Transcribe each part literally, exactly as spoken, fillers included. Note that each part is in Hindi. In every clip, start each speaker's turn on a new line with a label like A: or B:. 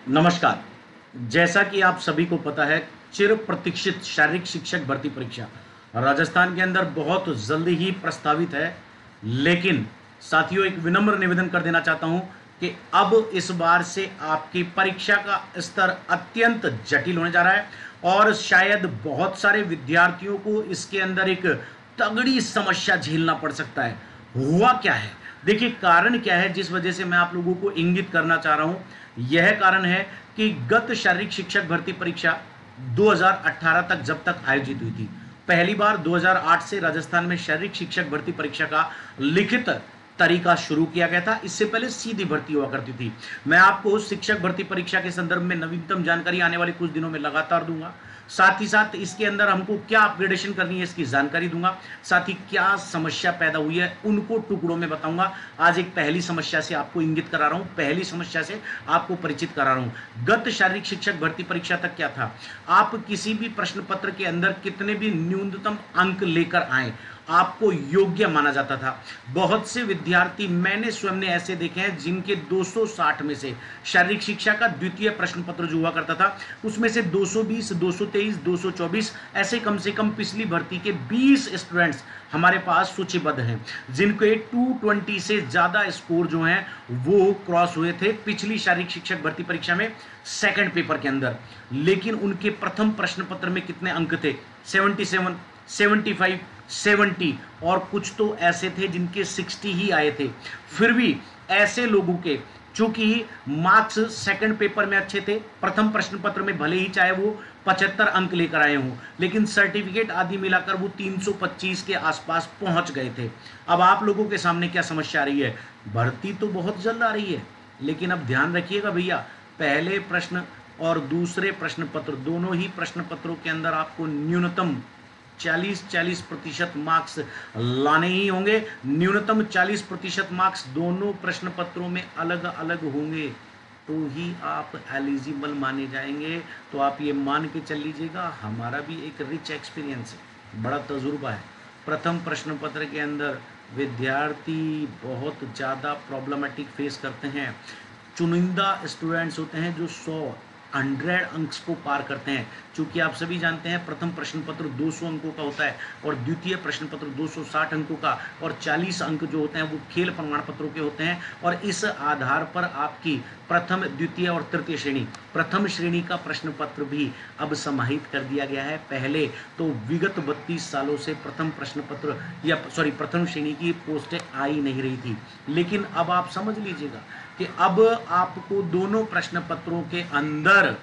A: नमस्कार। जैसा कि आप सभी को पता है, चिर प्रतीक्षित शारीरिक शिक्षक भर्ती परीक्षा राजस्थान के अंदर बहुत जल्दी ही प्रस्तावित है। लेकिन साथियों, एक विनम्र निवेदन कर देना चाहता हूं कि अब इस बार से आपकी परीक्षा का स्तर अत्यंत जटिल होने जा रहा है और शायद बहुत सारे विद्यार्थियों को इसके अंदर एक तगड़ी समस्या झेलना पड़ सकता है। हुआ क्या है? देखिए, कारण क्या है जिस वजह से मैं आप लोगों को इंगित करना चाह रहा हूं। यह कारण है कि गत शारीरिक शिक्षक भर्ती परीक्षा दो हज़ार अठारह तक जब तक आयोजित हुई थी, पहली बार दो हज़ार आठ से राजस्थान में शारीरिक शिक्षक भर्ती परीक्षा का लिखित तरीका शुरू किया गया था। इससे पहले सीधी भर्ती हुआ करती थी। मैं आपको शिक्षक भर्ती परीक्षा के संदर्भ में नवीनतम जानकारी आने वाले कुछ दिनों में लगातार दूंगा। साथ ही साथ इसके अंदर हमको क्या अपग्रेडेशन करनी है इसकी जानकारी दूंगा। साथ ही क्या समस्या पैदा हुई है उनको टुकड़ों में बताऊंगा। आज एक पहली समस्या से आपको इंगित करा रहा हूं, पहली समस्या से आपको परिचित करा रहा हूं। गत शारीरिक शिक्षक भर्ती परीक्षा तक क्या था, आप किसी भी प्रश्न पत्र के अंदर कितने भी न्यूनतम अंक लेकर आए आपको योग्य माना जाता था। बहुत से विद्यार्थी मैंने स्वयं ने ऐसे देखे हैं जिनके दो सौ साठ में से शारीरिक शिक्षा का द्वितीय प्रश्न पत्र जो हुआ करता था उसमें से दो सौ बीस, दो सौ तेईस, दो सौ चौबीस ऐसे कम से कम पिछली भर्ती के बीस स्टूडेंट्स हमारे पास सूचीबद्ध हैं जिनके दो सौ बीस से ज्यादा स्कोर जो हैं वो क्रॉस हुए थे पिछली शारीरिक शिक्षक भर्ती परीक्षा में सेकंड पेपर के अंदर। लेकिन उनके प्रथम प्रश्न पत्र में कितने अंक थे? सतहत्तर, पचहत्तर, सत्तर और कुछ तो ऐसे थे जिनके साठ ही आए थे। फिर भी ऐसे लोगों के चूंकि मार्क्स सेकंड पेपर में अच्छे थे, प्रथम प्रश्न पत्र में भले ही चाहे वो पचहत्तर अंक लेकर आए हों, लेकिन सर्टिफिकेट आदि मिलाकर वो तीन सौ पच्चीस के आसपास पहुंच गए थे। अब आप लोगों के सामने क्या समस्या आ रही है? भर्ती तो बहुत जल्द आ रही है, लेकिन अब ध्यान रखिएगा भैया, पहले प्रश्न और दूसरे प्रश्न पत्र दोनों ही प्रश्न पत्रों के अंदर आपको न्यूनतम चालीस चालीस प्रतिशत मार्क्स लाने ही होंगे। न्यूनतम चालीस प्रतिशत मार्क्स दोनों प्रश्न पत्रों में अलग अलग होंगे तो ही आप एलिजिबल माने जाएंगे। तो आप ये मान के चल लीजिएगा, हमारा भी एक रिच एक्सपीरियंस है, बड़ा तजुर्बा है। प्रथम प्रश्न पत्र के अंदर विद्यार्थी बहुत ज़्यादा प्रॉब्लमेटिक फेस करते हैं। चुनिंदा स्टूडेंट्स होते हैं जो सौ हंड्रेड अंक को पार करते हैं। चूंकि आप सभी जानते हैं प्रथम प्रश्न पत्र दो सौ अंकों का होता है और द्वितीय प्रश्न पत्र दो सौ साठ अंकों का, और चालीस अंक जो होते हैं वो खेल प्रमाण पत्रों के होते हैं। और इस आधार पर आपकी प्रथम, द्वितीय और तृतीय श्रेणी, प्रथम श्रेणी का प्रश्न पत्र भी अब समाहित कर दिया गया है। पहले तो विगत बत्तीस सालों से प्रथम प्रश्न पत्र या सॉरी प्रथम श्रेणी की पोस्टें आ ही नहीं रही थी, लेकिन अब आप समझ लीजिएगा कि अब आपको दोनों प्रश्न पत्रों के अंदर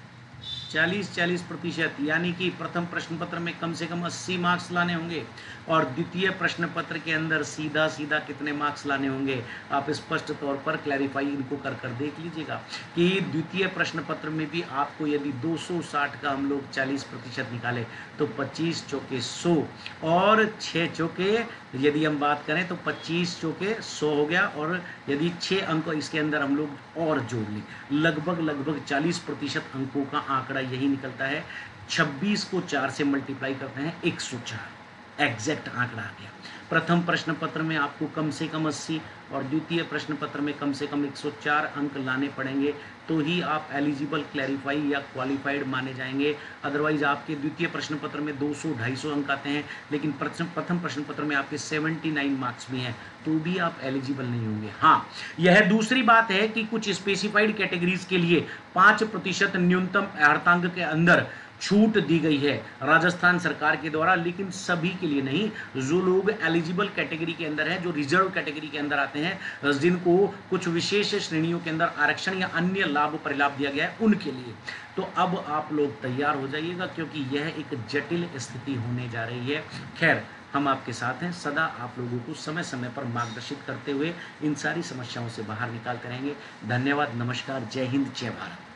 A: चालीस चालीस प्रतिशत यानी कि प्रथम प्रश्न पत्र में कम से कम अस्सी मार्क्स लाने होंगे और द्वितीय प्रश्न पत्र के अंदर सीधा सीधा कितने मार्क्स लाने होंगे आप स्पष्ट तौर पर क्लैरिफाई इनको कर कर देख लीजिएगा कि द्वितीय प्रश्न पत्र में भी आपको यदि दो सौ साठ का हम लोग चालीस प्रतिशत निकाले तो पच्चीस चौके सौ और छः चौके यदि हम बात करें तो पच्चीस चौके सौ हो गया, और यदि छः अंक इसके अंदर हम लोग और जोड़ लें लगभग लगभग चालीस प्रतिशत अंकों का आंकड़ा यही निकलता है। छब्बीस को चार से मल्टीप्लाई करते हैं एक सौ चार, एग्जैक्ट आंकड़ा आ गया। प्रथम प्रश्न पत्र में आपको कम से कम अस्सी और द्वितीय प्रश्न पत्र में कम से कम एक सौ चार अंक लाने पड़ेंगे तो ही आप एलिजिबल, क्लैरिफाई या क्वालिफाइड माने जाएंगे। अदरवाइज आपके द्वितीय प्रश्न पत्र में दो सौ ढाई सौ अंक आते हैं लेकिन प्रथम प्रश्न पत्र में आपके उन्यासी मार्क्स भी हैं तो भी आप एलिजिबल नहीं होंगे। हाँ, यह दूसरी बात है कि कुछ स्पेसिफाइड कैटेगरीज के लिए पाँच प्रतिशत न्यूनतम अर्हतांक के अंदर छूट दी गई है राजस्थान सरकार के द्वारा, लेकिन सभी के लिए नहीं। जो लोग एलिजिबल कैटेगरी के अंदर हैं, जो रिजर्व कैटेगरी के अंदर आते हैं, जिनको कुछ विशेष श्रेणियों के अंदर आरक्षण या अन्य लाभ परिलाभ दिया गया है, उनके लिए तो अब आप लोग तैयार हो जाइएगा क्योंकि यह एक जटिल स्थिति होने जा रही है। खैर, हम आपके साथ हैं, सदा आप लोगों को समय समय पर मार्गदर्शित करते हुए इन सारी समस्याओं से बाहर निकाल करेंगे। धन्यवाद, नमस्कार, जय हिंद, जय भारत।